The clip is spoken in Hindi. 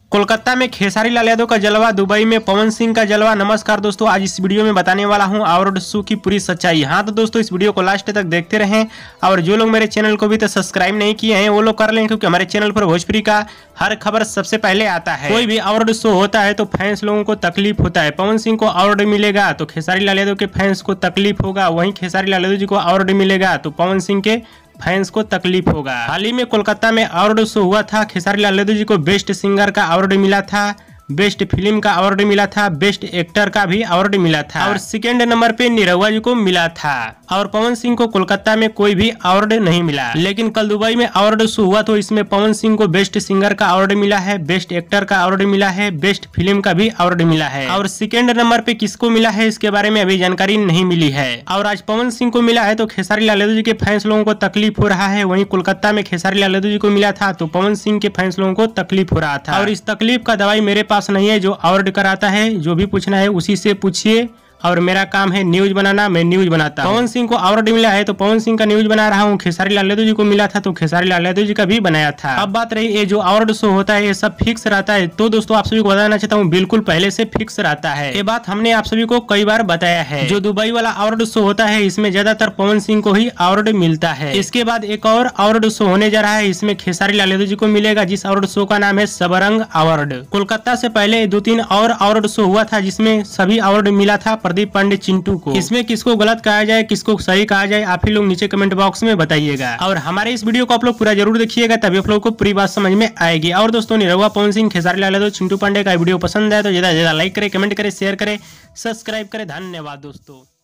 कोलकाता में खेसारी लाल यादव का जलवा, दुबई में पवन सिंह का जलवा। नमस्कार दोस्तों, आज इस वीडियो में बताने वाला हूं अवार्ड शो की पूरी सच्चाई। हाँ तो दोस्तों, इस वीडियो को लास्ट तक देखते रहें और जो लोग मेरे चैनल को भी तो सब्सक्राइब नहीं किए हैं वो लोग कर लें, क्योंकि हमारे चैनल पर भोजपुरी का हर खबर सबसे पहले आता है। कोई भी अवार्ड शो होता है तो फैंस लोगों को तकलीफ होता है। पवन सिंह को अवार्ड मिलेगा तो खेसारी लाल यादव के फैंस को तकलीफ होगा, वहीं खेसारी लाल यादव जी को अवार्ड मिलेगा तो पवन सिंह के फैंस को तकलीफ होगा। हाल ही में कोलकाता में अवार्ड शो हुआ था। खेसारी लाल यादव जी को बेस्ट सिंगर का अवार्ड मिला था, बेस्ट फिल्म का अवार्ड मिला था, बेस्ट एक्टर का भी अवार्ड मिला था और सेकेंड नंबर पे निरहुआ जी को मिला था। और पवन सिंह को कोलकाता में कोई भी अवार्ड नहीं मिला। लेकिन कल दुबई में अवार्ड शो हुआ तो इसमें पवन सिंह को बेस्ट सिंगर का अवार्ड मिला है, बेस्ट एक्टर का अवार्ड मिला है, बेस्ट फिल्म का भी अवार्ड मिला है। और सेकेंड नंबर पे किसको मिला है इसके बारे में अभी जानकारी नहीं मिली है। और आज पवन सिंह को मिला है तो खेसारी लाल यादव जी के फैंस लोगों को तकलीफ हो रहा है। वहीं कोलकाता में खेसारी लाल यादव जी को मिला था तो पवन सिंह के फैंस लोगों को तकलीफ हो रहा था। और इस तकलीफ का दवाई मेरे पास नहीं है, जो अवार्ड कराता है, जो भी पूछना है उसी से पूछिए। और मेरा काम है न्यूज बनाना, मैं न्यूज बनाता हूं। पवन सिंह को अवार्ड मिला है तो पवन सिंह का न्यूज बना रहा हूं। खेसारी लाल यादव जी को मिला था तो खेसारी लाल यादव जी का भी बनाया था। अब बात रही ये जो अवार्ड शो होता है ये सब फिक्स रहता है, तो दोस्तों आप सभी को बताना चाहता हूँ बिल्कुल पहले से फिक्स रहता है। ये बात हमने आप सभी को कई बार बताया है। जो दुबई वाला अवार्ड शो होता है इसमें ज्यादातर पवन सिंह को ही अवार्ड मिलता है। इसके बाद एक और अवार्ड शो होने जा रहा है, इसमें खेसारी लाल यादव जी को मिलेगा, जिस अवार्ड शो का नाम है सबरंग अवार्ड। कोलकाता से पहले 2-3 और अवार्ड शो हुआ था जिसमें सभी अवार्ड मिला था प्रदीप पांडे चिंटू को। इसमें किसको गलत कहा जाए किसको सही कहा जाए आप ही लोग नीचे कमेंट बॉक्स में बताइएगा। और हमारे इस वीडियो को आप लोग पूरा जरूर देखिएगा, तभी आप लोग को पूरी बात समझ में आएगी। और दोस्तों, निरहुआ, पवन सिंह, खेसारी लाल यादव, चिंटू पांडे का वीडियो पसंद है तो ज्यादा से ज्यादा लाइक करें, कमेंट करें, शेयर करें, सब्सक्राइब करें। धन्यवाद दोस्तों।